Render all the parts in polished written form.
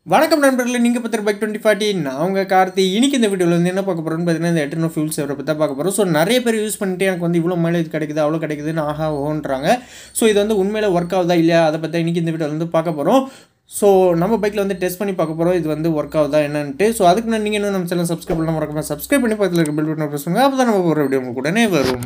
வணக்கம் நண்பர்களே, நீங்கள் பார்த்துட்டு பைக் 2040 நான் உங்கள் கார்த்தி. இன்றைக்கி இந்த வீடியோவில் வந்து என்ன பார்க்க போகிறோன்னு பார்த்தீங்கன்னா, இந்த எட்டர்னோ ஃபியூல் சேவரை பற்றி தான் பார்க்க போகிறோம். ஸோ நிறைய பேர் யூஸ் பண்ணிட்டு எனக்கு வந்து இவ்வளோ மைலேஜ் கிடைக்குது அவ்வளோ கிடைக்குதுன்னு ஆஹா ஓன்றாங்க. ஸோ இது வந்து உண்மையில ஒர்க் ஆகுதா இல்லையா அதை பற்றி இன்றைக்கி இந்த வீடியோவில் வந்து பார்க்க போகிறோம். ஸோ நம்ம பைக்கில் வந்து டெஸ்ட் பண்ணி பார்க்க போகிறோம் இது வந்து ஒர்க் ஆகுதா என்னன்ட்டு. ஸோ அதுக்கு நான் நீங்கள் இன்னும் நம்ம சேனல் சப்ஸ்கிரைப் பண்ணாமல் மறக்காம சப்ஸ்கிரைப் பண்ணி பக்கத்தில் இருக்க பெல் பட்டனை ப்ரெஸ் பண்ணுங்க. அப்போ தான் நம்ம போகிற வீடியோ உங்களுக்கு உடனே வரும்.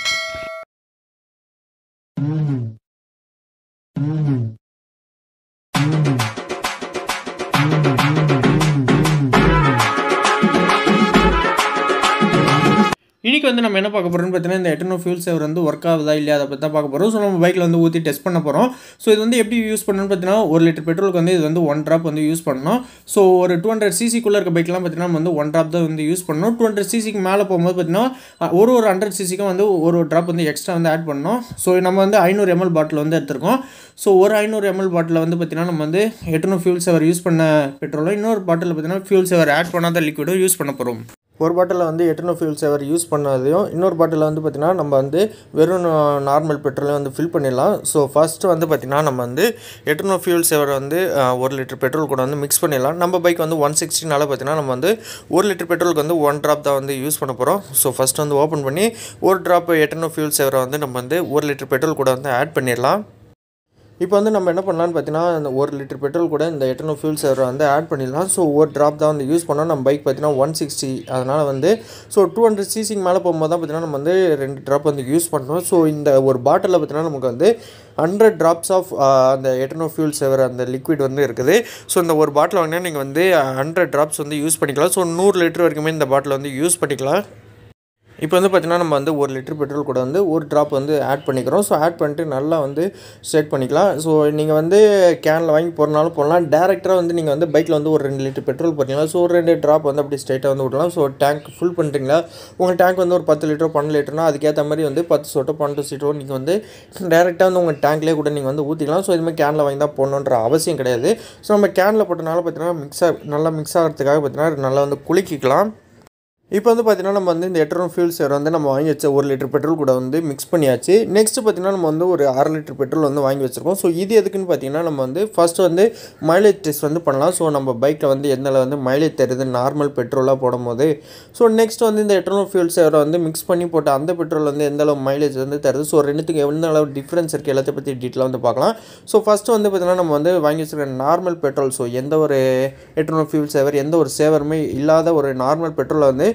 இன்றைக்கி வந்து நம்ம என்ன பார்க்க போகிறோம்னு பார்த்தீங்கன்னா, இந்த எட்டர்னோ ஃபியூல் சேவர் வந்து ஒர்க் ஆகுதா இல்லையா அதை பற்றி தான் பார்க்க போகிறோம். ஸோ நம்ம பைக்கில் வந்து ஊற்றி டெஸ்ட் பண்ண போகிறோம். ஸோ இது வந்து எப்படி யூஸ் பண்ணணும்னு பார்த்தீங்கன்னா, 1 லிட்டர் பெட்ரோலுக்கு வந்து இது வந்து 1 ட்ராப் வந்து யூஸ் பண்ணணும். ஸோ ஒரு 200 சிசிக்குள்ளே இருக்க பைக்லாம் பார்த்தீங்கன்னா நம்ம வந்து 1 ட்ராப் தான் வந்து யூஸ் பண்ணணும். 200 சிசிக்கு மேலே போகும்போது பார்த்தீங்கன்னா ஒரு 100 சிசிக்கும் வந்து ஒரு ட்ராப் வந்து எக்ஸ்ட்ரா வந்து ஆட் பண்ணணும். ஸோ நம்ம வந்து 500 ml பாட்டில் வந்து எடுத்துருக்கோம். ஸோ ஒரு 500 ml பாட்டில் வந்து பார்த்தீங்கன்னா நம்ம வந்து எட்டர்னோ ஃபியூல் சேவர் யூஸ் பண்ண பெட்ரோலும், இன்னொரு பாட்டில் பார்த்தீங்கன்னா ஃபியூல் சேவர் ஆட் பண்ணாத லிக்விடும் யூஸ் பண்ண போகிறோம். ஒரு பாட்டிலில் வந்து எட்டர்னோ ஃபியூல் சேவர் யூஸ் பண்ணாதையும், இன்னொரு பாட்டிலில் வந்து பார்த்திங்கன்னா நம்ம வந்து வெறும் நார்மல் பெட்ரோலையும் வந்து ஃபில் பண்ணிடலாம். ஸோ ஃபஸ்ட்டு வந்து பார்த்திங்கன்னா நம்ம வந்து எட்டர்னோ ஃபியூல் சேவர் வந்து 1 லிட்டர் பெட்ரோல் கூட வந்து மிக்ஸ் பண்ணிடலாம். நம்ம பைக் வந்து 160 பார்த்திங்கன்னா நம்ம வந்து 1 லிட்டர் பெட்ரோலுக்கு வந்து 1 ட்ராப் தான் வந்து யூஸ் பண்ண போகிறோம். ஸோ ஃபஸ்ட்டு வந்து ஓப்பன் பண்ணி ஒரு ட்ராப் எட்டர்னோ ஃபியூல் சேவரை வந்து நம்ம வந்து 1 லிட்டர் பெட்ரோல் கூட வந்து ஆட் பண்ணிடலாம். இப்போ வந்து நம்ம என்ன பண்ணலான்னு பார்த்தீங்கன்னா, அந்த 1 லிட்டர் பெட்ரோல் கூட இந்த எட்டர்னோ ஃபியூல் சேவரை வந்து ஆட் பண்ணிடலாம். ஸோ ஒரு ட்ராப் தான் வந்து யூஸ் பண்ணோம். நம்ம பைக் பார்த்தீங்கன்னா 160, அதனால் வந்து ஸோ 200 சிசிக்கு மேலே போகும்போது தான் பார்த்தீங்கன்னா நம்ம வந்து 2 ட்ராப் வந்து யூஸ் பண்ணோம். ஸோ இந்த ஒரு பாட்டிலில் பார்த்தீங்கன்னா நமக்கு வந்து 100 ட்ராப்ஸ் ஆஃப் அந்த எட்டர்னோ ஃபியூல் சேவர் அந்த லிக்விட் வந்து இருக்குது. ஸோ இந்த ஒரு பாட்டில் வாங்கினா நீங்கள் வந்து 100 ட்ராப்ஸ் வந்து யூஸ் பண்ணிக்கலாம். ஸோ 100 லிட்டர் வரைக்குமே இந்த பாட்டில் வந்து யூஸ் பண்ணிக்கலாம். இப்போ வந்து பார்த்திங்கன்னா நம்ம வந்து 1 லிட்டர் பெட்ரோல் கூட வந்து ஒரு ட்ராப் வந்து ஆட் பண்ணிக்கிறோம். ஸோ ஆட் பண்ணிட்டு நல்லா வந்து ஸ்டேட் பண்ணிக்கலாம். ஸோ நீங்கள் வந்து கேனில் வாங்கி போகிறனாலும் போடலாம். டேரெக்டாக வந்து நீங்கள் வந்து பைக்கில் வந்து ஒரு 2 லிட்டர் பெட்ரோல் போட்டிங்களா, ஸோ ஒரு 2 ட்ராப் வந்து அப்படி ஸ்ட்ரைட்டாக வந்து விடலாம். ஸோ டேங்க் ஃபுல் பண்ணுறீங்களா, உங்கள் டேங்க் வந்து ஒரு 10 லிட்டரோ 12 லிட்டர்னா அதுக்கேற்ற மாதிரி வந்து 10 சொட்டோ 12 சீட்டோ நீங்கள் வந்து டேரெக்டாக வந்து உங்கள் டேங்க்லேயே கூட நீங்கள் வந்து ஊற்றிக்கலாம். ஸோ இதுமாதிரி கேனில் வாங்கி தான் போடணுன்ற அவசியம் கிடையாது. ஸோ நம்ம கேனில் போட்டனால பார்த்தீங்கன்னா நல்லா மிக்ஸ் ஆகிறதுக்காக பார்த்தீங்கன்னா நல்லா வந்து குலுக்கிக்கலாம். இப்போ வந்து பார்த்திங்கன்னா நம்ம வந்து இந்த எட்டர்னோ ஃபியூல் சேவர் வந்து நம்ம வாங்கி வச்ச 1 லிட்டர் பெட்ரோல் கூட வந்து மிக்ஸ் பண்ணியாச்சு. நெக்ஸ்ட்டு பார்த்திங்கன்னா நம்ம வந்து ஒரு 1/2 லிட்டர் பெட்ரோல் வந்து வாங்கி வச்சுருக்கோம். ஸோ இது எதுக்குன்னு பார்த்திங்கன்னா நம்ம வந்து ஃபஸ்ட்டு வந்து மைலேஜ் டெஸ்ட் வந்து பண்ணலாம். ஸோ நம்ம பைக்கில் வந்து எந்தளவு வந்து மைலேஜ் தருது நார்மல் பெட்ரோலாக போடும்போது. ஸோ நெக்ஸ்ட் வந்து இந்த எட்டர்னோ ஃபியூல் சேவரை வந்து மிக்ஸ் பண்ணி போட்ட அந்த பெட்ரோல் வந்து எந்தளவு மைலேஜ் வந்து தருது, ஸோ ரெண்டுத்துக்கு எந்த அளவு டிஃப்ரென்ஸ் இருக்குது எல்லாத்தையும் பற்றி டீட்டெயிலாக வந்து பார்க்கலாம். ஸோ ஃபஸ்ட்டு வந்து பார்த்திங்கன்னா நம்ம வந்து வாங்கி வச்சுருக்க நார்மல் பெட்ரோல், ஸோ எந்த ஒரு எட்டர்னோ ஃபியூல் சேவர் எந்த ஒரு சேவருமே இல்லாத ஒரு நார்மல் பெட்ரோலை வந்து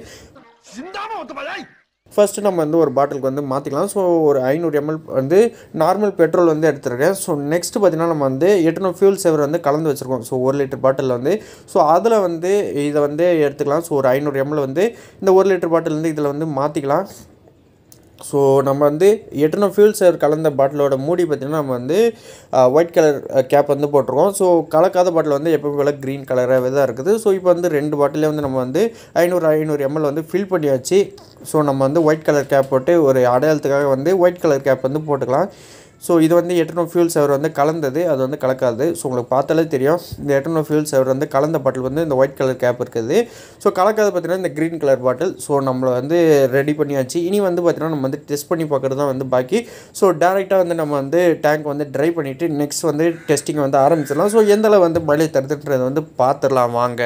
ஃபஸ்ட்டு நம்ம வந்து ஒரு பாட்டிலுக்கு வந்து மாற்றிக்கலாம். ஸோ ஒரு 500 ml வந்து நார்மல் பெட்ரோல் வந்து எடுத்துருக்கேன். ஸோ நெக்ஸ்ட்டு பார்த்திங்கன்னா நம்ம வந்து எட்டர்னோ ஃபியூல் சேவர் வந்து கலந்து வச்சுருக்கோம். ஸோ 1 லிட்டர் பாட்டிலில் வந்து ஸோ அதில் வந்து இதை வந்து எடுத்துக்கலாம். ஸோ ஒரு 500 ml வந்து இந்த 1 லிட்டர் பாட்டில் வந்து இதில் வந்து மாற்றிக்கலாம். ஸோ நம்ம வந்து எட்டர்னோ ஃபியூல் சேவர் கலந்த பாட்டிலோட மூடி பார்த்திங்கன்னா நம்ம வந்து ஒயிட் கலர் கேப் வந்து போட்டிருக்கோம். ஸோ கலக்காத பாட்டில் வந்து எப்போ போல் க்ரீன் கலராகவே தான் இருக்குது. ஸோ இப்போ வந்து 2 பாட்டிலே வந்து நம்ம வந்து 500 ml வந்து ஃபில் பண்ணியாச்சு. ஸோ நம்ம வந்து ஒயிட் கலர் கேப் போட்டு ஒரு அடையாளத்துக்காக வந்து ஒயிட் கலர் கேப் வந்து போட்டுக்கலாம். ஸோ இது வந்து எட்டர்னோ ஃபியூல் சேவர் வந்து கலந்தது, அது வந்து கலக்காது. ஸோ உங்களுக்கு பார்த்தாலே தெரியும் இந்த எட்டர்னோ ஃபியூல் சேவர் வந்து கலந்த பாட்டில் வந்து இந்த ஒயிட் கலர் கேப் இருக்குது. ஸோ கலக்காது பார்த்திங்கன்னா இந்த க்ரீன் கலர் பாட்டில். ஸோ நம்மளை வந்து ரெடி பண்ணியாச்சு. இனி வந்து பார்த்திங்கன்னா நம்ம வந்து டெஸ்ட் பண்ணி பார்க்குறது தான் வந்து பாக்கி. ஸோ டேரெக்டாக வந்து நம்ம வந்து டேங்க் வந்து ட்ரை பண்ணிவிட்டு நெக்ஸ்ட் வந்து டெஸ்டிங் வந்து ஆரம்பிச்சிடலாம். ஸோ எந்தளவு வந்து மைலேஜ் தருதுன்றதை வந்து பார்த்துடலாம் வாங்க.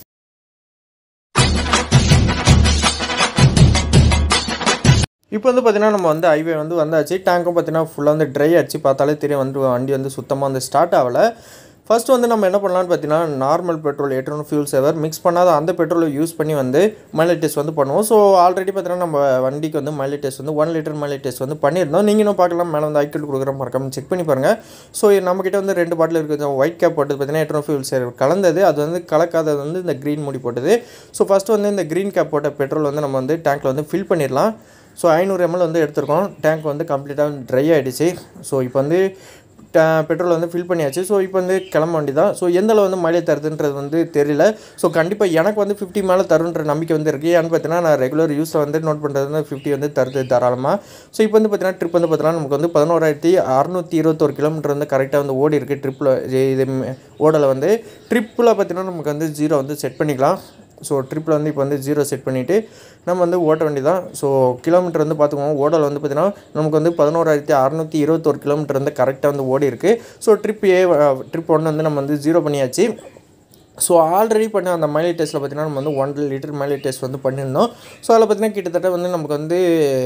இப்போ வந்து பார்த்திங்கன்னா நம்ம வந்து ஹைவே வந்து வந்தாச்சு. டேங்க்கும் பார்த்திங்கன்னா ஃபுல்லாக வந்து ட்ரை ஆச்சு. பார்த்தாலே தெரியும் வந்து வண்டி வந்து சுத்தமாக வந்து ஸ்டார்ட் ஆகலை. ஃபஸ்ட்டு வந்து நம்ம என்ன பண்ணலான்னு பார்த்தீங்கன்னா நார்மல் பெட்ரோல் எட்டர்னோ ஃபியூல் சேவர் மிக்ஸ் பண்ணாத அந்த பெட்ரோலை யூஸ் பண்ணி வந்து மைலேஜ் டெஸ்ட் வந்து பண்ணுவோம். ஸோ ஆல்ரெடி பார்த்தீங்கன்னா நம்ம வண்டிக்கு வந்து மைலேஜ் டெஸ்ட் வந்து 1 லிட்டர் மைலேஜ் டெஸ்ட் வந்து பண்ணியிருந்தோம். நீங்களும் பார்க்கலாம், மேலே வந்து ஐக்கிள் கொடுக்குற மறக்காம செக் பண்ணி பாருங்கள். ஸோ நம்மக்கிட்ட வந்து 2 பாட்டில் இருக்குது. ஒயிட் கேப் போட்டது பார்த்தீங்கன்னா எட்டர்னோ ஃபியூல் சேவர் கலந்தது, அது வந்து கலக்காதது வந்து இந்த க்ரீன் மூடி போட்டது. ஸோ ஃபஸ்ட்டு வந்து இந்த க்ரீன் கேப் போட்ட பெட்ரோல் வந்து நம்ம வந்து டேங்க்கில் வந்து ஃபில் பண்ணிடலாம். ஸோ 500 ml வந்து எடுத்துருக்கோம். டேங்க் வந்து கம்ப்ளீட்டாக ட்ரை ஆகிடுச்சு. ஸோ இப்போ வந்து பெட்ரோல் வந்து ஃபில் பண்ணியாச்சு. ஸோ இப்போ வந்து கிளம்ப வேண்டி தான். ஸோ எந்தளவு வந்து மைலேஜ் தருதுன்றது வந்து தெரியல. ஸோ கண்டிப்பாக எனக்கு வந்து 50 மேலே தருன்ற நம்பிக்கை வந்து இருக்குது. ஏன்னு பார்த்தீங்கன்னா நான் ரெகுலர் யூஸில் வந்து நோட் பண்ணுறது வந்து 50 வந்து தருது தாராளமாக. ஸோ இப்போ வந்து பார்த்தீங்கன்னா ட்ரிப் வந்து பார்த்தீங்கன்னா நமக்கு வந்து 11,621 கிலோமீட்டர் வந்து கரெக்டாக வந்து ஓடி இருக்குது. ட்ரிப்பில் இது ஓடலை வந்து ட்ரிப்பில் பார்த்தீங்கன்னா நமக்கு வந்து 0 வந்து செட் பண்ணிக்கலாம். ஸோ ட்ரிப்பில் வந்து இப்போ வந்து 0 செட் பண்ணிவிட்டு நம்ம வந்து ஓட்ட வேண்டியதான். ஸோ கிலோமீட்டர் வந்து பார்த்துக்கோங்க, ஓடல் வந்து பார்த்திங்கன்னா நமக்கு வந்து 11,621 கிலோமீட்டர் வந்து கரெக்டாக வந்து ஓடி இருக்குது. ஸோ ட்ரிப் 1 வந்து நம்ம வந்து 0 பண்ணியாச்சு. ஸோ ஆல்ரெடி பண்ண அந்த மைலேஜ் டெஸ்ட்டில் பார்த்திங்கன்னா நம்ம வந்து 1 லிட்டர் மைலேஜ் டெஸ்ட் வந்து பண்ணியிருந்தோம். ஸோ அதில் பார்த்திங்கன்னா கிட்டத்தட்ட வந்து நமக்கு வந்து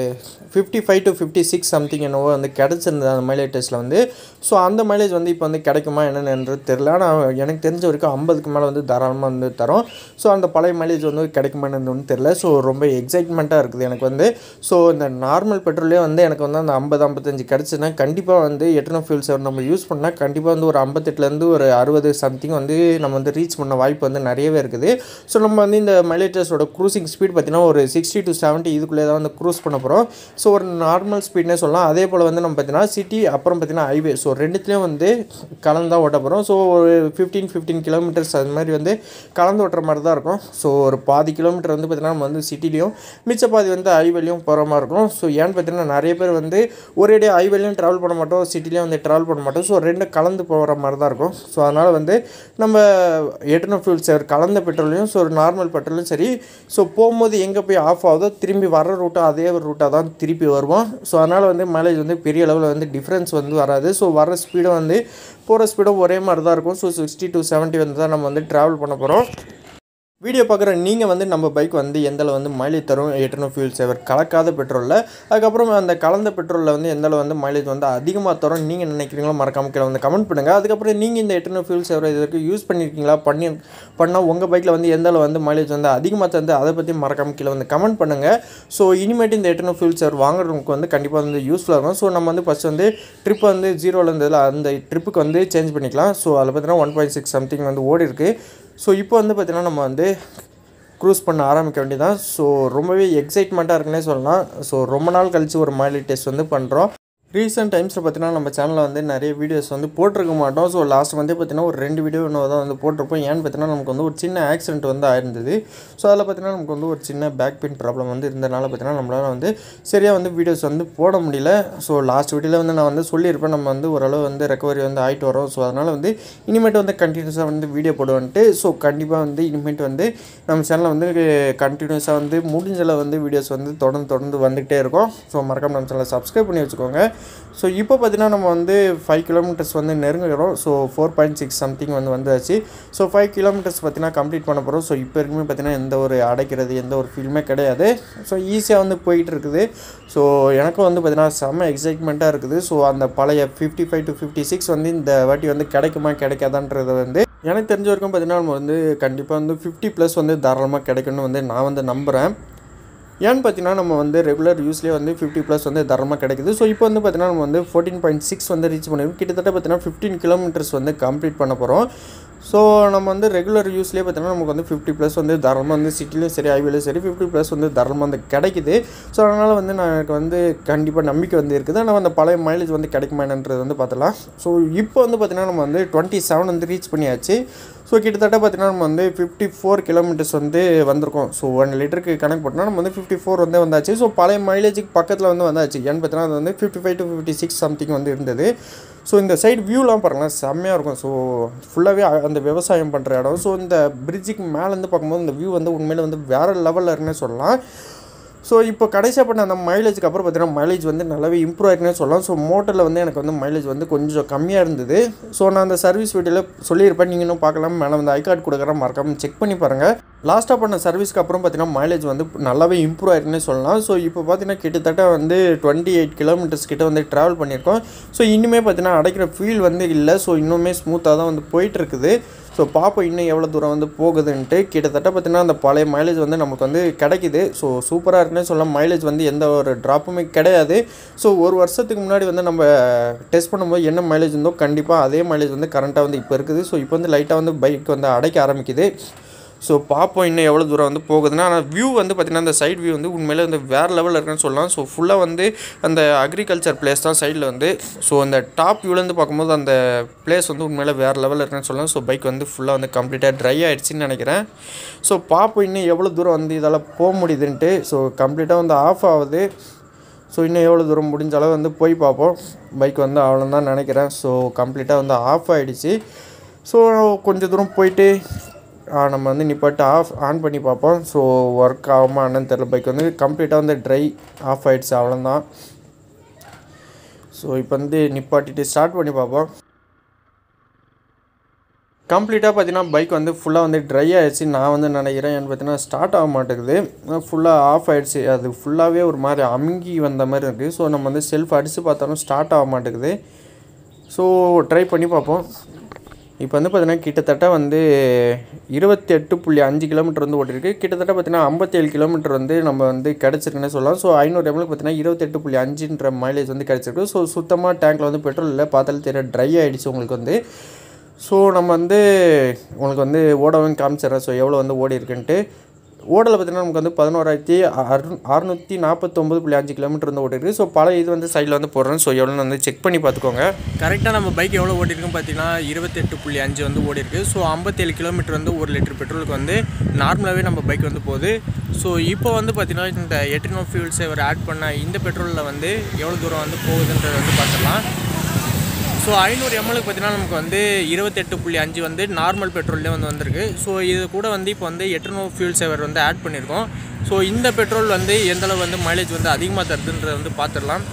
55 to 56 சம்திங் என்னவோ வந்து கிடச்சிருந்தது அந்த மைலேஜ் டெஸ்ட்டில் வந்து. ஸோ அந்த மைலேஜ் வந்து இப்போ வந்து கிடைக்குமா என்னென்னு தெரில. ஆனால் எனக்கு தெரிஞ்ச வரைக்கும் 50க்கு மேலே வந்து தாராளமாக வந்து தரோம். ஸோ அந்த பழைய மைலேஜ் வந்து கிடைக்குமான்னு வந்து தெரில. ஸோ ரொம்ப எக்ஸைட்மெண்ட்டாக இருக்குது எனக்கு வந்து. ஸோ இந்த நார்மல் பெட்ரோலே வந்து எனக்கு வந்து அந்த 50-55 கிடச்சுன்னா கண்டிப்பாக வந்து எட்டர்னோ ஃபியூல் செல் நம்ம யூஸ் பண்ணால் கண்டிப்பாக வந்து ஒரு 58லேருந்து ஒரு 60 சம்திங் வந்து நம்ம வந்து ரீச் பண்ண வாய்ப்பு வந்து நிறையவே இருக்குது. ஸோ நம்ம வந்து இந்த மைலேஜ் டெஸ்ட்டோட க்ரூசிங் ஸ்பீட் பார்த்திங்கன்னா ஒரு 60 to 70 இதுக்குள்ளே தான் வந்து க்ரூஸ் பண்ண போகிறோம். ஸோ ஒரு நார்மல் ஸ்பீட்னே சொல்லலாம். அதே போல் வந்து நம்ம பார்த்திங்கன்னா சிட்டி அப்புறம் பார்த்திங்கன்னா ஹைவே ஸோ ரெண்டுத்துலேயும் வந்து கலந்து தான் ஓட்ட போகிறோம். ஸோ ஒரு 15 கிலோமீட்டர்ஸ் அது மாதிரி வந்து கலந்து ஓட்டுற மாதிரி தான் இருக்கும். ஸோ ஒரு பாதி கிலோமீட்டர் வந்து பார்த்திங்கன்னா நம்ம வந்து சிட்டிலையும் மிச்ச பாதி வந்து ஹைவேலையும் போகிற மாதிரி இருக்கும். ஸோ ஏன்னு பார்த்திங்கன்னா நிறைய பேர் வந்து ஒரே ஹைவேலையும் ட்ராவல் பண்ண மாட்டோம், சிட்டிலையும் வந்து ட்ராவல் பண்ண மாட்டோம். ஸோ ரெண்டு கலந்து போகிற மாதிரி தான் இருக்கும். ஸோ அதனால் வந்து நம்ம எட்டர்னோ ஃபியூல் செல் கலந்த பெட்ரோலையும் ஸோ ஒரு நார்மல் பெட்ரோலும் சரி ஸோ போகும்போது எங்கே போய் ஆஃப் ஆகுதோ திரும்பி வர ரூட்டாக அதே ஒரு ரூட்டாக தான் திருப்பி வருவோம். ஸோ அதனால் வந்து மைலேஜ் வந்து பெரிய அளவில் வந்து டிஃப்ரென்ஸ் வந்து வராது. ஸோ வர ஸ்பீடும் வந்து போகிற ஸ்பீடும் ஒரே மாதிரி தான் இருக்கும். ஸோ 60 to 70 வந்து தான் நம்ம வந்து ட்ராவல் பண்ண போகிறோம். வீடியோ பார்க்குற நீங்கள் வந்து நம்ம பைக் வந்து எந்தளவு வந்து மைலேஜ் தரும் எட்டர்னோ ஃபியூல் சேவர் கலக்காத பெட்ரோலில், அதுக்கப்புறம் அந்த கலந்த பெட்ரோலில் வந்து எந்தளவு வந்து மைலேஜ் வந்து அதிகமாக தரும் நீங்கள் நினைக்கிறீங்களோ மறக்காம கீழே வந்து கமெண்ட் பண்ணுங்கள். அதுக்கப்புறம் நீங்கள் இந்த எட்டர்னோ ஃபியூல் சேவரை இது வரைக்கும் யூஸ் பண்ணியிருக்கீங்களா, பண்ணால் உங்கள் பைக்கில் வந்து எந்தளவு வந்து மைலேஜ் வந்து அதிகமாக தந்து அதை பற்றி மறக்காம கீழே வந்து கமெண்ட் பண்ணுங்கள். ஸோ இனிமேட்டு இந்த எட்டர்னோ ஃபியூல் சேவர் வாங்குறவங்களுக்கு வந்து கண்டிப்பாக வந்து யூஸ்ஃபுல்லாக இருக்கும். ஸோ நம்ம வந்து ஃபஸ்ட் வந்து ட்ரிப் வந்து 0லேருந்து அந்த ட்ரிப்புக்கு வந்து சேஞ்ச் பண்ணிக்கலாம். ஸோ அதில் பார்த்தீங்கன்னா 1.6 சம்திங் வந்து ஓடி இருக்குது. ஸோ இப்போ வந்து பார்த்திங்கன்னா நம்ம வந்து க்ரூஸ் பண்ண ஆரம்பிக்க வேண்டியதான். ஸோ ரொம்பவே எக்ஸைட்மெண்ட்டாக இருக்குன்னே சொல்லலாம். ஸோ ரொம்ப நாள் கழித்து ஒரு மைலேஜ் டெஸ்ட் வந்து பண்ணுறோம். ரீசெண்ட் டைம்ஸில் பார்த்தீங்கன்னா நம்ம சேனலில் வந்து நிறைய வீடியோஸ் வந்து போட்டிருக்க மாட்டோம். ஸோ லாஸ்ட் வந்து பார்த்திங்கன்னா ஒரு 2 வீடியோ இன்னும் தான் வந்து போட்டிருப்போம். ஏன்னு பார்த்தீங்கன்னா நமக்கு வந்து ஒரு சின்ன ஆக்சிடென்ட் வந்து ஆயிருந்தது. ஸோ அதில் பார்த்திங்கன்னா நமக்கு வந்து ஒரு சின்ன பேக் பெயின் ப்ராப்ளம் வந்து இருந்தனால பார்த்திங்கன்னா நம்மளால் வந்து சரியாக வந்து வீடியோஸ் வந்து போட முடியல. ஸோ லாஸ்ட் வீடியோவில் வந்து நான் வந்து சொல்லியிருப்பேன் நம்ம வந்து ஓரளவு வந்து ரெக்கவரி வந்து ஆகிட்டு வரோம். ஸோ அதனால் வந்து இனிமேட்டு வந்து கண்டினியூஸாக வந்து வீடியோ போடுவோன்ட்டு. ஸோ கண்டிப்பாக வந்து இனிமேட்டு வந்து நம்ம சேனலில் வந்து கண்டினியூஸாக வந்து முடிஞ்சளவு வந்து வீடியோஸ் வந்து தொடர்ந்து வந்துகிட்டே இருக்கும். ஸோ மறக்காம நம்ம சேனலை சப்ஸ்கிரைப் பண்ணி வச்சுக்கோங்க. ஸோ இப்போ பார்த்திங்கன்னா நம்ம வந்து 5 கிலோமீட்டர்ஸ் வந்து நெருங்குகிறோம். ஸோ 4.6 சம்திங் வந்து வந்தாச்சு. ஸோ 5 கிலோமீட்டர்ஸ் பார்த்திங்கன்னா கம்ப்ளீட் பண்ண போகிறோம். ஸோ இப்போ வரைக்குமே பார்த்திங்கன்னா எந்த ஒரு அடைக்கிறது எந்த ஒரு ஃபீல்மே கிடையாது. ஸோ ஈஸியாக வந்து போயிட்டு இருக்குது. ஸோ எனக்கும் வந்து பார்த்திங்கன்னா செம்ம எக்ஸைட்மெண்ட்டாக இருக்குது. ஸோ அந்த பழைய 55 to 56 வந்து இந்த வாட்டி வந்து கிடைக்குமா கிடைக்காதான்றது வந்து எனக்கு தெரிஞ்ச வரைக்கும் பார்த்திங்கன்னா நம்ம வந்து கண்டிப்பாக வந்து 50+ வந்து தாராளமாக கிடைக்குன்னு வந்து நான் வந்து நம்புகிறேன். ஏன்னு பார்த்தீங்கன்னா நம்ம வந்து ரெகுலர் யூஸ்லேயே வந்து 50+ வந்து தரமாக கிடைக்குது. ஸோ இப்போ வந்து பார்த்தீங்கன்னா நம்ம வந்து 14.6 வந்து ரீச் பண்ணிருக்கோம். கிட்டத்தட்ட பார்த்தீங்கன்னா 15 கிலோமீட்டர்ஸ் வந்து கம்ப்ளீட் பண்ண போகிறோம். ஸோ நம்ம வந்து ரெகுலர் யூஸ்லேயே பார்த்தீங்கன்னா நமக்கு வந்து 50+ வந்து தாராளமாக வந்து சிட்டிலையும் சரி ஹைவேலையும் சரி 50+ வந்து தாராளமாக வந்து கிடைக்குது. ஸோ அதனால் வந்து எனக்கு வந்து கண்டிப்பாக நம்பிக்கை வந்து இருக்குது. ஆனால் அந்த பழைய மைலேஜ் வந்து கிடைக்குமா என்னன்றது வந்து பார்த்துலாம். ஸோ இப்போ வந்து பார்த்திங்கன்னா நம்ம வந்து 27 வந்து ரீச் பண்ணியாச்சு. ஸோ கிட்டத்தட்ட பார்த்திங்கன்னா நம்ம வந்து 54 கிலோமீட்டர்ஸ் வந்து வந்திருக்கோம். ஸோ 1 லிட்டருக்கு கணக்கு போட்டோம்னா நம்ம வந்து 54 வந்து வந்தாச்சு. ஸோ பழைய மைலேஜுக்கு பக்கத்தில் வந்து வந்தாச்சு. ஏன்னு பார்த்தீங்கன்னா அது வந்து 55 to 56 சம்திங் வந்து இருந்தது. ஸோ இந்த சைடு வியூலாம் பாருங்களேன் செம்மையாக இருக்கும். ஸோ ஃபுல்லாகவே அந்த விவசாயம் பண்ணுற இடம். ஸோ இந்த பிரிட்ஜுக்கு மேலேருந்து பார்க்கும்போது இந்த வியூ வந்து உண்மையிலே வந்து வேறு லெவலில் இருக்குன்னு சொல்லலாம். ஸோ இப்போ கடைசியாக பண்ண அந்த மைலேஜுக்கு அப்புறம் பார்த்தீங்கன்னா மைலேஜ் வந்து நல்லாவே இம்ப்ரூவ் ஆகிருக்குன்னு சொல்லலாம். ஸோ மோட்டரில் வந்து எனக்கு வந்து மைலேஜ் வந்து கொஞ்சம் கம்மியாக இருந்தது. ஸோ நான் அந்த சர்வீஸ் வீடியோவில் சொல்லியிருப்பேன், நீங்கள் இன்னும் பார்க்கலாம், மேலே வந்து ஐ கார்டு கொடுக்குறேன், மறக்காமல் செக் பண்ணி பாருங்கள். லாஸ்ட்டாக பண்ண சர்வீஸ்க்கு அப்புறம் பார்த்தீங்கன்னா மைலேஜ் வந்து நல்லாவே இம்ப்ரூவ் ஆகிருக்குன்னு சொல்லலாம். ஸோ இப்போ பார்த்தீங்கன்னா கிட்டத்தட்ட வந்து 28 கிலோமீட்டர்ஸ் கிட்ட வந்து ட்ராவல் பண்ணியிருக்கோம். ஸோ இன்னுமே பார்த்தீங்கன்னா அடைக்கிற ஃபீல் வந்து இல்லை. ஸோ இன்னுமே ஸ்மூத்தாக தான் வந்து போயிட்டுருக்குது. ஸோ பார்ப்போம் இன்னும் எவ்வளோ தூரம் வந்து போகுதுன்ட்டு. கிட்டத்தட்ட பார்த்திங்கன்னா அந்த பழைய மைலேஜ் வந்து நமக்கு வந்து கிடைக்குது. ஸோ சூப்பராக இருக்குன்னு சொல்லலாம். மைலேஜ் வந்து எந்த ஒரு ட்ராப்புமே கிடையாது. ஸோ ஒரு வருஷத்துக்கு முன்னாடி வந்து நம்ம டெஸ்ட் பண்ணும்போது என்ன மைலேஜ் இருந்தோ கண்டிப்பாக அதே மைலேஜ் வந்து கரண்ட்டாக வந்து இப்போ இருக்குது. ஸோ இப்போ வந்து லைட்டாக வந்து பைக் வந்து அடைக்க ஆரம்பிக்குது. ஸோ பார்ப்போம் இன்னும் எவ்வளோ தூரம் வந்து போகுதுன்னா. ஆனால் வியூ வந்து பார்த்திங்கன்னா அந்த சைட் வியூ வந்து உண்மையிலே வந்து வேறு லெவலில் இருக்குன்னு சொல்லலாம். ஸோ ஃபுல்லாக வந்து அந்த அக்ரிகல்ச்சர் பிளேஸ் தான் சைடில் வந்து. ஸோ அந்த டாப் வியூலேருந்து பார்க்கும்போது அந்த பிளேஸ் வந்து உண்மையிலே வேறு லெவலில் இருக்குன்னு சொல்லலாம். ஸோ பைக் வந்து ஃபுல்லாக வந்து கம்ப்ளீட்டாக ட்ரை ஆகிடுச்சின்னு நினைக்கிறேன். ஸோ பார்ப்போம் இன்னும் எவ்வளோ தூரம் வந்து இதால் போக முடியுதுன்ட்டு. ஸோ கம்ப்ளீட்டாக வந்து ஆஃப் ஆகுது. ஸோ இன்னும் எவ்வளோ தூரம் முடிஞ்ச அளவு வந்து போய் பார்ப்போம். பைக் வந்து அவ்வளோதான் நினைக்கிறேன். ஸோ கம்ப்ளீட்டாக வந்து ஆஃப் ஆகிடுச்சு. ஸோ கொஞ்சம் தூரம் போயிட்டு நம்ம வந்து நிப்பாட்டு ஆன் பண்ணி பார்ப்போம். ஸோ ஒர்க் ஆகுமா என்னன்னு தெரியல. பைக் வந்து கம்ப்ளீட்டாக வந்து ட்ரை ஆஃப் ஆகிடுச்சு, அவ்வளோதான். ஸோ இப்போ வந்து நிப்பாட்டிட்டு ஸ்டார்ட் பண்ணி பார்ப்போம். கம்ப்ளீட்டாக பார்த்தீங்கன்னா பைக் வந்து ஃபுல்லாக வந்து ட்ரை ஆகிடுச்சு நான் வந்து நினைக்கிறேன். ஏன்னு பார்த்தீங்கன்னா ஸ்டார்ட் ஆக மாட்டேங்குது, ஃபுல்லாக ஆஃப் ஆகிடுச்சு. அது ஃபுல்லாகவே ஒரு மாதிரி அமுங்கி வந்த மாதிரி இருக்குது. ஸோ நம்ம வந்து செல்ஃப் அடித்து பார்த்தாலும் ஸ்டார்ட் ஆக மாட்டேங்குது. ஸோ ட்ரை பண்ணி பார்ப்போம். இப்போ வந்து பார்த்தீங்கன்னா கிட்டத்தட்ட வந்து 28.5 கிலோமீட்டர் வந்து ஓட்டிருக்கு. கிட்டத்தட்ட பார்த்தீங்கன்னா 57 கிலோமீட்டர் வந்து நம்ம வந்து கிடச்சிருக்குன்னு சொல்லலாம். ஸோ 500 ml பார்த்தீங்கன்னா 28.5ன்ற மைலேஜ் வந்து கிடச்சிருக்கு. ஸோ சுத்தமாக டேங்க்கில் வந்து பெட்ரோல் இல்லை, பார்த்தாலும் தெரிய ட்ரை ஆகிடுச்சு உங்களுக்கு வந்து. ஸோ நம்ம வந்து உங்களுக்கு வந்து ஓடவும் காமிச்சிட்றேன். ஸோ எவ்வளோ வந்து ஓடி இருக்குன்ட்டு. ஓடலை பார்த்தீங்கன்னா நமக்கு வந்து 11,649.5 கிலோமீட்டர் வந்து ஓடிருக்கு. ஸோ பல இது வந்து சைடில் வந்து போடுறேன். ஸோ எவ்வளோன்னு வந்து செக் பண்ணி பார்த்துக்கோங்க. கரெக்டாக நம்ம பைக் எவ்வளோ ஓடிருக்குன்னு பார்த்தீங்கன்னா 28.5 வந்து ஓடிருக்கு. ஸோ 57 கிலோமீட்டர் வந்து 1 லிட்டர் பெட்ரோலுக்கு வந்து நார்மலாகவே நம்ம பைக் வந்து போகுது. ஸோ இப்போ வந்து பார்த்திங்கன்னா இந்த எட்டர்னோ ஃபியூல் சேவர் ஆட் பண்ண இந்த பெட்ரோலில் வந்து எவ்வளோ தூரம் வந்து போகுதுன்றது வந்து பார்த்துக்கலாம். ஸோ 500 mlக்கு பார்த்தீங்கன்னா நமக்கு வந்து 28.5 வந்து நார்மல் பெட்ரோல்லே வந்து வந்திருக்கு. ஸோ இது கூட வந்து இப்போ வந்து எட்டர்னோ ஃபியூல் சேவர் வந்து ஆட் பண்ணியிருக்கோம். ஸோ இந்த பெட்ரோல் வந்து எந்தளவு வந்து மைலேஜ் வந்து அதிகமாக தருதுன்றதை வந்து பார்த்துடலாம்.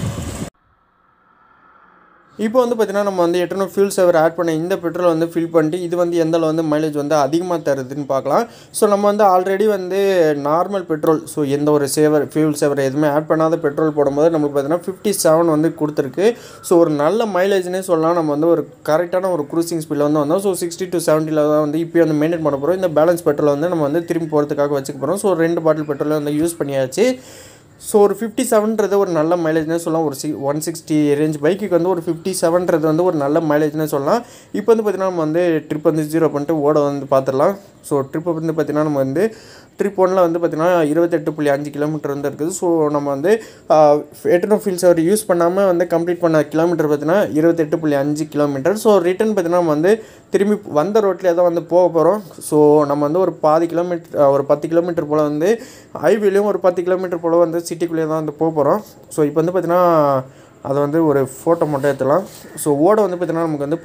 இப்போ வந்து பார்த்தீங்கன்னா நம்ம வந்து எட்டர்னோ ஃபியூல் சேவர் ஆட் பண்ண இந்த பெட்ரோல் வந்து ஃபில் பண்ணிட்டு இது வந்து எந்தளவு வந்து மைலேஜ் வந்து அதிகமாக தருதுன்னு பார்க்கலாம். ஸோ நம்ம வந்து ஆல்ரெடி வந்து நார்மல் பெட்ரோல், ஸோ எந்த ஒரு ஃபியூல் சேவர் எதுவுமே ஆட் பண்ணாத பெட்ரோல் போடும்போது நம்மளுக்கு பார்த்தீங்கன்னா 57 வந்து கொடுத்துருக்கு. ஸோ ஒரு நல்ல மைலேஜ்னே சொல்லலாம். நம்ம வந்து ஒரு கரெக்டான ஒரு க்ரூசிங் ஸ்பீடில் வந்து வந்தோம். ஸோ 60 to 70 தான் வந்து இப்போ வந்து மெயின்டைன் பண்ண போகிறோம். இந்த பேலன்ஸ் பெட்ரோல் வந்து நம்ம வந்து திரும்பி போகிறதுக்காக வச்சுக்க போகிறோம். ஸோ 2 பாட்டில் பெட்ரோல் வந்து யூஸ் பண்ணியாச்சு. ஸோ ஒரு 57ன்றது ஒரு நல்ல மைலேஜ்னே சொல்லலாம். ஒரு 160 ரேஞ்ச் பைக்குக்கு வந்து ஒரு 57ன்றது வந்து ஒரு நல்ல மைலேஜ்னே சொல்லலாம். இப்போ வந்து பார்த்திங்கன்னா நம்ம வந்து ட்ரிப் வந்து 0 பண்ணிட்டு ஓட வந்து பார்த்துடலாம். ஸோ ட்ரிப்பை வந்து பார்த்திங்கன்னா நம்ம வந்து ட்ரிப் 1ல் வந்து பார்த்திங்கன்னா 28.5 கிலோமீட்டர் வந்து இருக்குது. ஸோ நம்ம வந்து எட்டர்னோ ஃபியூல் சேவர் யூஸ் பண்ணாமல் வந்து கம்ப்ளீட் பண்ண கிலோமீட்டர் பார்த்திங்கன்னா 28.5 கிலோமீட்டர். ஸோ ரிட்டன் பார்த்திங்கன்னா நம்ம வந்து திரும்பி வந்த ரோட்லேயே தான் வந்து போக போகிறோம். ஸோ நம்ம வந்து ஒரு பாதி கிலோமீட்டர், ஒரு 10 கிலோமீட்டர் போல் வந்து ஹைவேலையும் ஒரு 10 கிலோமீட்டர் போல் வந்து சிட்டிக்குள்ளேயே தான் வந்து போக போகிறோம். ஸோ இப்போ வந்து பார்த்திங்கன்னா அதை வந்து ஒரு ஃபோட்டோ மட்டும் எடுத்துலாம். ஸோ ஓட வந்து பார்த்திங்கன்னா நமக்கு வந்து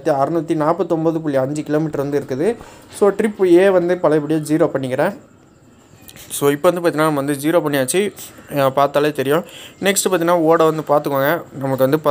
11,649.5 கிலோமீட்டர் வந்து இருக்குது. ஸோ ட்ரிப் ஏ வந்து பழையபடியாக 0 பண்ணிக்கிறேன். ஸோ இப்போ வந்து பார்த்திங்கன்னா நம்ம வந்து 0 பண்ணியாச்சு, பார்த்தாலே தெரியும். நெக்ஸ்ட்டு பார்த்திங்கன்னா ஓட வந்து பார்த்துக்கோங்க. நமக்கு வந்து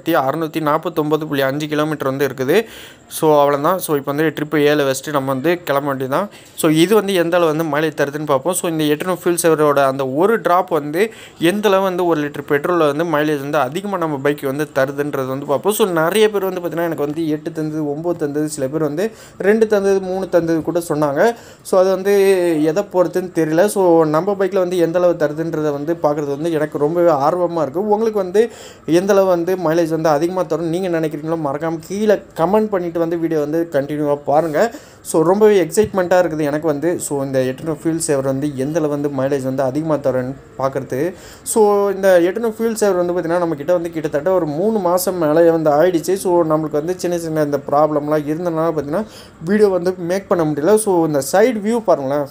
11,649.5 கிலோமீட்டர் வந்து இருக்குது. ஸோ அவ்வளோதான். ஸோ இப்போ வந்து ட்ரிப்பு ஏல வச்சுட்டு நம்ம வந்து கிளம்ப வேண்டியதான். ஸோ இது வந்து எந்தளவு வந்து மைலேஜ் தருதுன்னு பார்ப்போம். ஸோ இந்த எட்டர்னோ ஃபியூல் சேவரோட அந்த ஒரு ட்ராப் வந்து எந்தளவு வந்து 1 லிட்டர் பெட்ரோலில் வந்து மைலேஜ் வந்து அதிகமாக நம்ம பைக்கு வந்து தருதுன்றது வந்து பார்ப்போம். ஸோ நிறைய பேர் வந்து பார்த்திங்கன்னா எனக்கு வந்து 8 தந்தது, 9 தந்தது, சில பேர் வந்து 2 தந்தது, 3 தந்தது கூட சொன்னாங்க. ஸோ அது வந்து எதை பொறுத்துன்னு தெரியல. ஸோ நம்ம பைக்கில் வந்து எந்தளவு தருதுன்றதை வந்து பார்க்குறது வந்து எனக்கு ரொம்பவே ஆர்வமாக இருக்குது. உங்களுக்கு வந்து எந்தளவு வந்து மைலேஜ் வந்து அதிகமாக தரும் நீங்கள் நினைக்கிறீங்களோ மறக்காமல் கீழே கமெண்ட் பண்ணிவிட்டு வந்து வீடியோ வந்து கண்டினியூவாக பாருங்கள். ஸோ ரொம்பவே எக்ஸைட்மெண்ட்டாக இருக்குது எனக்கு வந்து. ஸோ இந்த எட்டர்னோ ஃபியூல் சேவர் வந்து எந்தளவு வந்து மைலேஜ் வந்து அதிகமாக தரும்னு பார்க்குறது. ஸோ இந்த எட்டர்னோ ஃபியூல் சேவர் வந்து பார்த்திங்கன்னா நம்மக்கிட்ட வந்து கிட்டத்தட்ட ஒரு 3 மாதம் மேலே வந்து ஆயிடுச்சு. ஸோ நம்மளுக்கு வந்து சின்ன சின்ன இந்த ப்ராப்ளம்லாம் இருந்தனால பார்த்திங்கன்னா வீடியோ வந்து மேக் பண்ண முடியல. ஸோ இந்த சைடு வியூ பாருங்களேன்.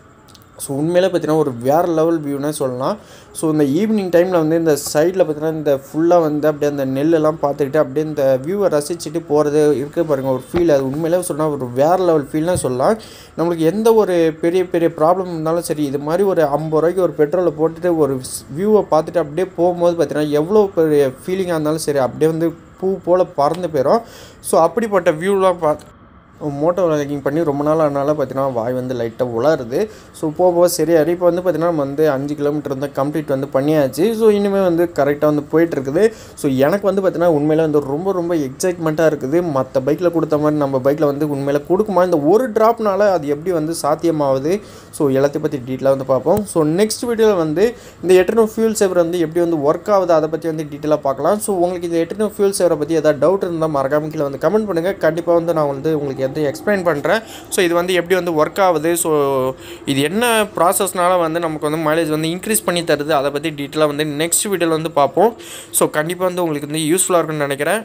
ஸோ உண்மையிலே பார்த்தீங்கன்னா ஒரு வேறு லெவல் வியூனே சொல்லலாம். ஸோ இந்த ஈவினிங் டைமில் வந்து இந்த சைடில் பார்த்தீங்கன்னா இந்த ஃபுல்லாக வந்து அப்படியே அந்த நெல்லெல்லாம் பார்த்துக்கிட்டு அப்படியே இந்த வியூவை ரசிச்சுட்டு போகிறது இருக்க பாருங்கள் ஒரு ஃபீல். அது உண்மையிலே சொன்னால் ஒரு வேறு லெவல் ஃபீல்னே சொல்லலாம். நம்மளுக்கு எந்த ஒரு பெரிய பெரிய ப்ராப்ளம் இருந்தாலும் சரி, இது மாதிரி ஒரு 50 ரூபாய்க்கு ஒரு பெட்ரோலை போட்டுட்டு ஒரு வியூவை பார்த்துட்டு அப்படியே போகும்போது பார்த்தீங்கன்னா எவ்வளோ பெரிய ஃபீலிங்காக இருந்தாலும் சரி அப்படியே வந்து பூ போல் பறந்து போயிடும். ஸோ அப்படிப்பட்ட வியூலாம் பார்த்து மோட்டோ விளாகிங் பண்ணி ரொம்ப நாள் ஆனால பார்த்தீங்கன்னா வாய் வந்து லைட்டாக உலருது. ஸோ போக சரியாரு. இப்போ வந்து பார்த்திங்கன்னா நம்ம வந்து 5 கிலோமீட்டர் வந்து கம்ப்ளீட் வந்து பண்ணியாச்சு. ஸோ இனிமேல் வந்து கரெக்டாக வந்து போயிட்டுருக்குது. ஸோ எனக்கு வந்து பார்த்திங்கன்னா உண்மையிலே வந்து ரொம்ப ரொம்ப எக்ஸைட்மெண்ட்டாக இருக்குது. மற்ற பைக்கில் கொடுத்த மாதிரி நம்ம பைக்கில் வந்து உண்மையில கொடுக்குமா, இந்த ஒரு ட்ராப்னால அது எப்படி வந்து சாத்தியமாகுது, ஸோ எல்லாத்தையும் பற்றி டீட்டெயிலாக வந்து பார்ப்போம். ஸோ நெக்ஸ்ட் வீடியோவில் வந்து இந்த எட்டர்னோ ஃபியூல் சேவர் வந்து எப்படி வந்து ஒர்க் ஆகுது அதை பற்றி வந்து டீட்டெயிலாக பார்க்கலாம். ஸோ உங்களுக்கு இந்த எட்டர்னோ ஃபியூல் சேவரை பற்றி ஏதாவது டவுட் இருந்தால் மறக்காம கீழே வந்து கமெண்ட் பண்ணுங்கள். கண்டிப்பாக வந்து நான் வந்து உங்களுக்கு எக்ஸ்பிளைன் பண்ணுறேன். ஸோ இது வந்து எப்படி வந்து ஒர்க் ஆகுது, ஸோ இது என்ன ப்ராசஸ்னால வந்து நமக்கு வந்து மைலேஜ் வந்து இன்க்ரீஸ் பண்ணி தருது அதை பற்றி டீட்டெயிலாக வந்து நெக்ஸ்ட் வீடியோவில் வந்து பார்ப்போம். ஸோ கண்டிப்பாக வந்து உங்களுக்கு வந்து யூஸ்ஃபுல்லாக இருக்குன்னு நினைக்கிறேன்.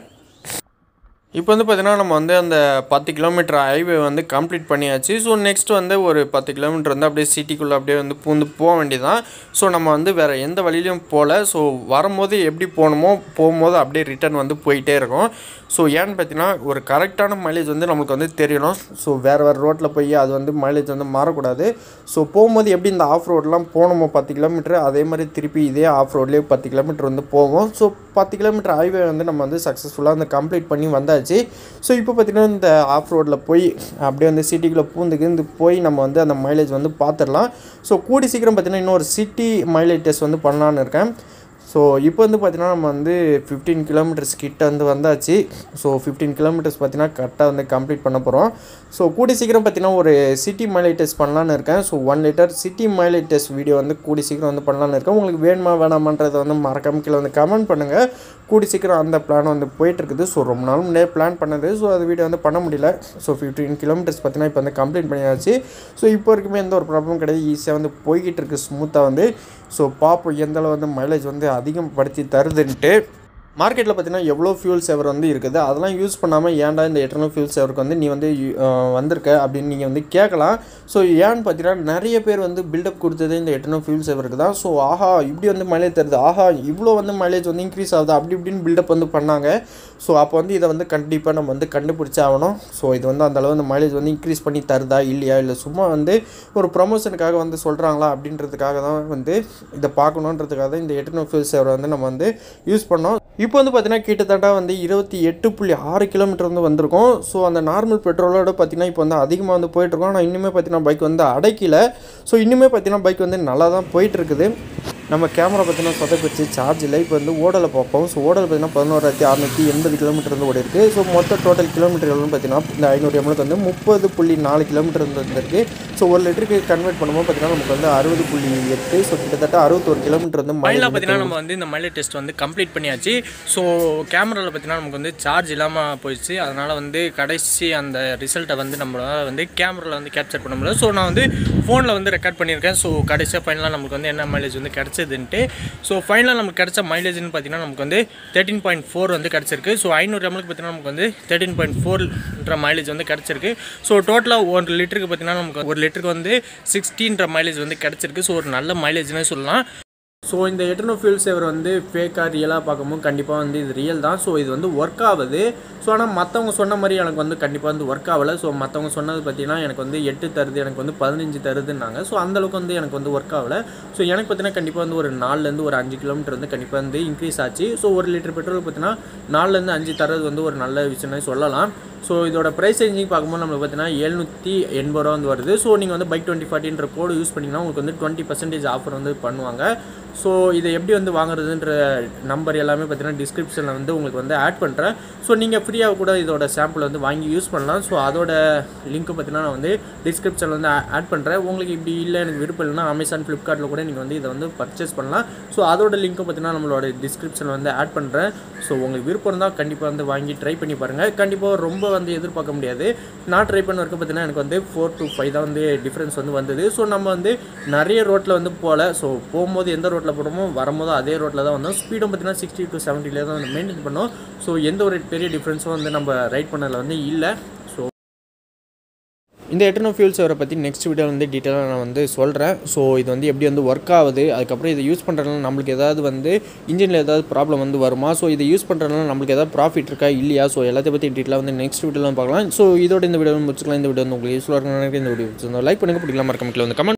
இப்போ வந்து பார்த்திங்கன்னா நம்ம வந்து அந்த 10 கிலோமீட்டர் ஹைவே வந்து கம்ப்ளீட் பண்ணியாச்சு. ஸோ நெக்ஸ்ட் வந்து ஒரு 10 கிலோமீட்டர் வந்து அப்படியே சிட்டிக்குள்ளே அப்படியே வந்து பூந்து போக வேண்டியதான். ஸோ நம்ம வந்து வேறு எந்த வழியிலையும் போகல. ஸோ வரும்போது எப்படி போகணுமோ போகும்போது அப்படியே ரிட்டர்ன் வந்து போயிட்டே இருக்கும். ஸோ ஏன்னு பார்த்தீங்கன்னா ஒரு கரெக்டான மைலேஜ் வந்து நமக்கு வந்து தெரியணும். ஸோ வேறு ரோட்டில் போய் அது வந்து மைலேஜ் வந்து மாறக்கூடாது. ஸோ போகும்போது எப்படி இந்த ஆஃப் ரோடெலாம் போகணுமோ 10 கிலோமீட்டர் அதே மாதிரி திருப்பி இதே ஆஃப் ரோட்லேயே 10 கிலோமீட்டர் வந்து போவோம். ஸோ 10 கிலோமீட்டர் ஹைவே வந்து நம்ம வந்து சக்ஸஸ்ஃபுல்லாக வந்து கம்ப்ளீட் பண்ணி வந்தாச்சு. வந்தாச்சு. ஸோ இப்போ பார்த்திங்கன்னா இந்த ஆஃப் ரோடில் போய் அப்படியே வந்து சிட்டிக்குள்ளே பூந்துக்கு போய் நம்ம வந்து அந்த மைலேஜ் வந்து பார்த்துடலாம். ஸோ கூடி சீக்கிரம் பார்த்திங்கன்னா இன்னொரு சிட்டி மைலேஜ் டெஸ்ட் வந்து பண்ணலான்னு இருக்கேன். ஸோ இப்போ வந்து பார்த்திங்கன்னா நம்ம வந்து 15 கிலோமீட்டர்ஸ் கிட்ட வந்து வந்தாச்சு. ஸோ 15 கிலோமீட்டர்ஸ் பார்த்திங்கன்னா கரெக்டாக வந்து கம்ப்ளீட் பண்ண போகிறோம். ஸோ கூடி சீக்கிரம் பார்த்திங்கன்னா ஒரு சிட்டி மைலேஜ் டெஸ்ட் பண்ணலான்னு இருக்கேன். So 1 litre city mileage test video வந்து கூடி சீக்கிரம் வந்து பண்ணலான்னு இருக்கேன். உங்களுக்கு வேணுமா வேணாமன்றதை வந்து மறக்காம கீழே வந்து கமெண்ட் பண்ணுங்கள். கூடி சீக்கிரம் அந்த பிளான் வந்து போயிட்டுருக்குது. ஸோ ரொம்ப நாள் முன்னே பிளான் பண்ணது. ஸோ அது வீடியோ வந்து பண்ண முடியல. ஸோ 15 கிலோமீட்டர்ஸ் பார்த்திங்கன்னா இப்போ வந்து கம்ப்ளீட் பண்ணியாச்சு. ஸோ இப்போ வரைக்குமே எந்த ஒரு ப்ராப்ளம் கிடையாது. ஈஸியாக வந்து போய்கிட்டு இருக்குது ஸ்மூத்தாக வந்து. ஸோ பார்ப்போம் எந்தளவு வந்து மைலேஜ் வந்து அதிகப்படுத்தி தருதுன்ட்டு. மார்க்கெட்டில் பார்த்திங்கன்னா எவ்வளோ ஃபியூல் சேவர் வந்து இருக்குது. அதெல்லாம் யூஸ் பண்ணாமல் ஏன்டா இந்த எட்டர்னோ ஃபியூல் சேவருக்கு வந்து நீ வந்து வந்திருக்க அப்படின்னு நீங்கள் வந்து கேட்கலாம். ஸோ ஏன்னு பார்த்தீங்கன்னா நிறைய பேர் வந்து பில்டப் கொடுத்தது இந்த எட்டர்னோ ஃபியூல் சேவருக்கு தான். ஸோ ஆஹா இப்படி வந்து மைலேஜ் தருது, ஆஹா இவ்வளோ வந்து மைலேஜ் வந்து இன்க்ரீஸ் ஆகுது அப்படி இப்படின்னு பில்டப் வந்து பண்ணாங்க. ஸோ அப்போ வந்து இதை வந்து கண்டிப்பாக நம்ம வந்து கண்டுபிடிச்சாகணும். ஸோ இது வந்து அந்தளவு அந்த மைலேஜ் வந்து இன்க்ரீஸ் பண்ணி தருதா இல்லையா, இல்லை சும்மா வந்து ஒரு ப்ரொமோஷனுக்காக வந்து சொல்கிறாங்களா அப்படின்றதுக்காக தான் வந்து இதை பார்க்கணுன்றதுக்காக தான் இந்த எட்டர்னோ ஃபியூல் சேவரை வந்து நம்ம வந்து யூஸ் பண்ணோம். இப்போ வந்து பார்த்திங்கன்னா கிட்டத்தட்ட வந்து 28.6 கிலோமீட்டர் வந்து வந்திருக்கும். ஸோ அந்த நார்மல் பெட்ரோலோட பார்த்திங்கன்னா இப்போ வந்து அதிகமாக வந்து போயிட்டுருக்கோம். ஆனால் இன்னுமே பார்த்திங்கன்னா பைக் வந்து அடைக்கல. ஸோ இன்னுமே பார்த்திங்கன்னா பைக் வந்து நல்லா தான் போயிட்டுருக்குது. நம்ம கேமரா பார்த்திங்கன்னா சொதப்பிச்சு சார்ஜ் இல்லை. இப்போ வந்து ஓடலை பார்ப்போம். ஸோ ஓடல் பார்த்திங்கன்னா 11,680 கிலோமீட்டர் வந்து ஓடி இருக்குது. ஸோ மொத்த டோட்டல் கிலோமீட்டர் எவ்வளோன்னு பார்த்திங்கன்னா இந்த 500 ml வந்து 30.4 கிலோமீட்டர் வந்து வந்துருக்கு. ஸோ 1 லிட்டருக்கு கன்வெர்ட் பண்ணும்போது பார்த்திங்கன்னா நமக்கு வந்து 60.8. ஸோ கிட்டத்தட்ட 61 கிலோமீட்டர் வந்து மைலேஜ் பார்த்திங்கன்னா நம்ம வந்து இந்த மைலேஜ் டெஸ்ட் வந்து கம்ப்ளீட் பண்ணியாச்சு. ஸோ கேமராவில் பார்த்திங்கன்னா நமக்கு வந்து சார்ஜ் இல்லாமல் போயிடுச்சு. அதனால் வந்து கடைசி அந்த ரிசல்ட்டை வந்து நம்மளால் வந்து கேமராவில் வந்து கேப்சர் பண்ண முடியல. ஸோ நான் வந்து ஃபோனில் வந்து ரெக்கார்ட் பண்ணியிருக்கேன். ஸோ கடைசியாக ஃபைனலாக நமக்கு வந்து என்ன மைலேஜ் வந்து கிடச்சதுன்ட்டு. ஸோ ஃபைனலாக நமக்கு கிடச்ச மைலேஜ்னு பார்த்திங்கன்னா நமக்கு வந்து 13.4 வந்து கிடச்சிருக்கு. ஸோ 500 ml பார்த்திங்கன்னா நமக்கு வந்து 13.4 மைலேஜ் வந்து கிடச்சிருக்கு. ஸோ டோட்டலாக 1 லிட்டருக்கு பார்த்திங்கன்னா நமக்கு 1 லிட்டருக்கு வந்து 16 மைலேஜ் வந்து கிடச்சிருக்கு. ஸோ ஒரு நல்ல மைலேஜ்னே சொல்லலாம். ஸோ இந்த எட்டர்னோ ஃபியூல் சேவர் வந்து ஃபேக்காக ரியலாக பார்க்கும்போது கண்டிப்பாக வந்து இது ரியல் தான். ஸோ இது வந்து ஒர்க் ஆகுது. ஸோ ஆனால் மற்றவங்க சொன்ன மாதிரி எனக்கு வந்து கண்டிப்பாக வந்து ஒர்க் ஆகலை. ஸோ மற்றவங்க சொன்னது பார்த்திங்கன்னா எனக்கு வந்து 8 தருது, எனக்கு வந்து 15 தருதுன்னாங்க. ஸோ அந்தளவுக்கு வந்து எனக்கு வந்து ஒர்க் ஆகலை. ஸோ எனக்கு பார்த்திங்கன்னா கண்டிப்பாக வந்து ஒரு 4லேருந்து ஒரு 5 கிலோமீட்டர் வந்து கண்டிப்பாக வந்து இன்க்ரீஸ் ஆச்சு. ஸோ 1 லிட்டர் பெட்ரோல் பார்த்திங்கன்னா 4லேருந்து 5 தரது வந்து ஒரு நல்ல விஷயம்னு சொல்லலாம். ஸோ இதோட ப்ரைஸ் ரேஞ்சிங் பார்க்கும்போது நம்மளுக்கு பார்த்தீங்கன்னா 780 ரூபா வந்து வருது. ஸோ நீங்கள் வந்து பைக் 2040 கோடு யூஸ் பண்ணிங்கன்னா உங்களுக்கு வந்து 20% ஆஃபர் வந்து பண்ணுவாங்க. ஸோ இதை எப்படி வந்து வாங்குறதுன்ற நம்பர் எல்லாமே பார்த்தீங்கன்னா டிஸ்கிரிப்ஷனில் வந்து உங்களுக்கு வந்து ஆட் பண்ணுறேன். ஸோ நீங்கள் ஃப்ரீயாக கூட இதோட சாம்பிள் வந்து வாங்கி யூஸ் பண்ணலாம். ஸோ அதோட லிங்க்கு பார்த்தீங்கன்னா நான் வந்து டிஸ்கிரிப்ஷனில் வந்து ஆட் பண்ணுறேன். உங்களுக்கு இப்படி இல்லை எனக்கு விருப்பம் இல்லைன்னா அமேசான் ஃப்ளிப்கார்ட்டில் கூட நீங்கள் வந்து இதை வந்து பர்ச்சேஸ் பண்ணலாம். ஸோ அதோட லிங்க்கு பார்த்தீங்கன்னா நம்மளோட டிஸ்கிரிப்ஷனில் வந்து ஆட் பண்ணுறேன். ஸோ உங்களுக்கு விருப்பம் இருந்தால் கண்டிப்பாக வந்து வாங்கி ட்ரை பண்ணி பாருங்கள். கண்டிப்பாக ரொம்ப வந்து எதிர்பார்க்க முடியாது. நான் ட்ரை பண்ண வரைக்கும் பார்த்தீங்கன்னா எனக்கு வந்து 4 to 5 தான் வந்து டிஃப்ரென்ஸ் வந்து வந்தது. ஸோ நம்ம வந்து நிறைய ரோட்டில் வந்து போகல. ஸோ போகும்போது எந்த ரோட்டில் போகிறோமோ வரும்போது அதே ரோட்டில் தான் வந்தோம். ஸ்பீடும் பார்த்தீங்கன்னா 60 to 70 தான் வந்து மெயின்டைன் பண்ணோம். ஸோ எந்த ஒரு பெரிய டிஃப்ரென்ஸும் வந்து நம்ம ரைட் பண்ணதில் வந்து இல்லை. ஸோ இந்த எட்டர்னோ ஃபியூல் சேவரை பற்றி நெக்ஸ்ட் வீடியோ வந்து டீட்டெயிலாக நான் வந்து சொல்கிறேன். ஸோ இது வந்து எப்படி வந்து ஒர்க் ஆகுது, அதுக்கப்புறம் இதை யூஸ் பண்ணுறதுனால நம்மளுக்கு ஏதாவது வந்து இன்ஜினில் ஏதாவது ப்ராப்ளம் வந்து வருமா, ஸோ இதை யூஸ் பண்ணுறதுனால நம்மளுக்கு ஏதாவது ப்ராஃபிட் இருக்கா இல்லையா, ஸோ எல்லாத்தையும் பற்றி டீட்டெயிலாக வந்து நெக்ஸ்ட் வீடியோவில் பார்க்கலாம். ஸோ இதோட இந்த வீடியோ முடிச்சுக்கலாம். இந்த வீடியோ வந்து உங்களுக்கு யூஸ்ஃபுல்லாக இருக்குன்னு நினைக்கிறேன். இந்த வீடியோ லைக் பண்ணுங்கள், பிடிக்கலாம் மறக்காம வந்து கமெண்ட்